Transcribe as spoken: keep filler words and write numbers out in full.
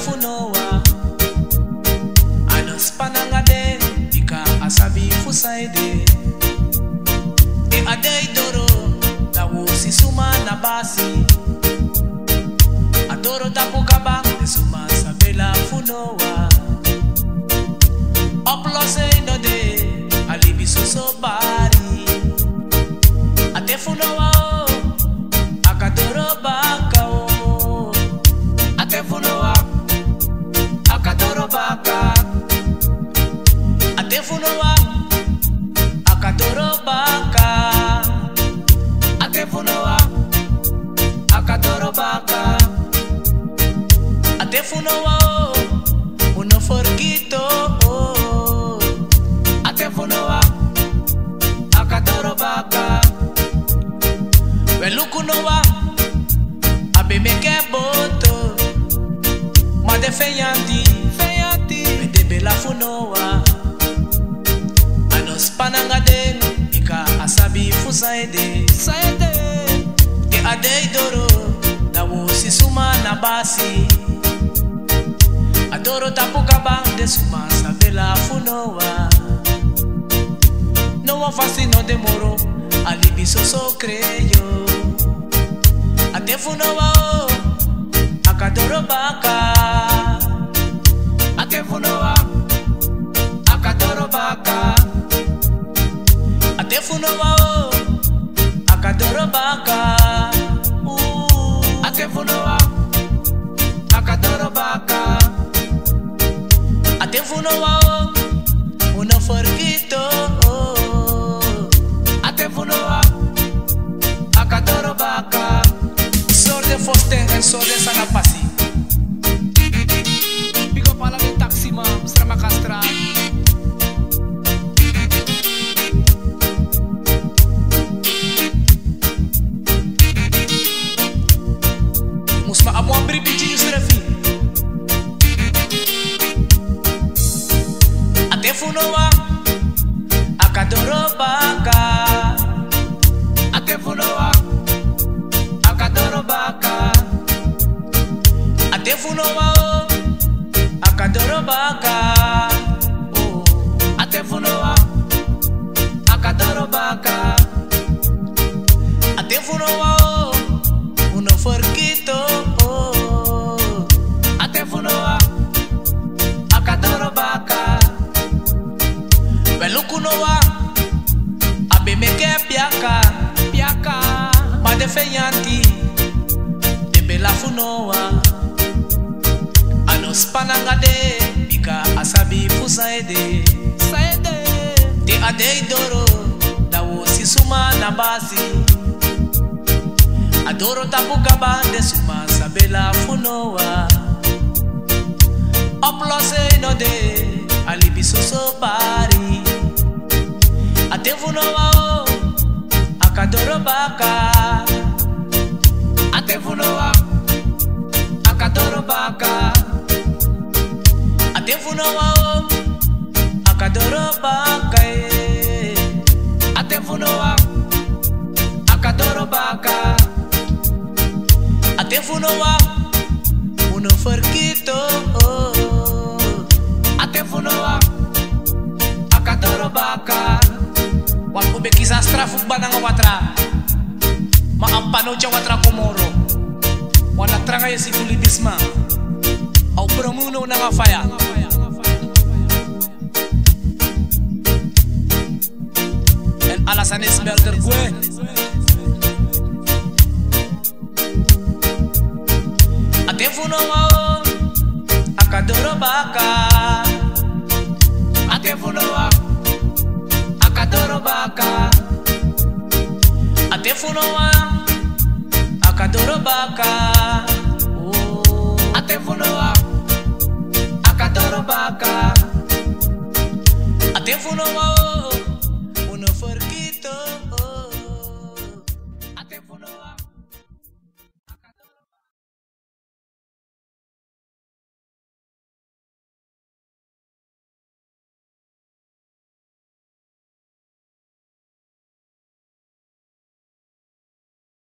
funoa anos panangade ika asabi fusaide e adei doro da wosi suma na basi adoro tapu kabang de suma sabela funoa oplose no de alibi so bari ate funoa akadoro baka o ate funoa akadoro baka ate funoa akadoro baka ate funoa akadoro baka ate funoa uno forquito ate funoa akadoro baka Velukunoa abe meke boto ma de feyanti feyanti me de bela funoa anos panangade ika asabi fusaide saide te adei doro da wosi suma na basi adoro tapu kabang de suma sabela funoa no fasi no demoro alibi so so creyo ate funoa o akadoro baka ate funoa akadoro baka ate funoa o akadoro baka uh, ate funoa akadoro baka ate funoa o uno forquito ate funoa akadoro baka Sorde Foster en Sorde Sanapasi Pico pala de taxi mam Strama Castra Musma amo abri biji yusrefi Ate funoa akadoro baka ate funoa akadoro baka ate funoa o akadoro baka oh ate funoa akadoro baka ate funoa o uno forquito oh ate funoa akadoro baka Velukunoa abe meke piaka piaka ma de feyanti de bela funoa anos panangade ika asabi fusaide saide te adei doro da wosi suma na basi adoro tapu kaba de suma sabela funoa oplose no de alibi so so bari ate funoa o akadoro baka ate funoa akadoro baka ate funoa o akadoro baka ate funoa akadoro baka ate funoa uno forquito ate funoa akadoro baka Wan ube kisas trafuk banang watra ma ampano cha watra komoro wana tranga yesi kulibisma au promuno na ngafaya en alasan esmelter gue ate funoa akadoro baka ate funoa akadoro baka ate funoa akadoro baka oh ate funoa akadoro baka ate funoa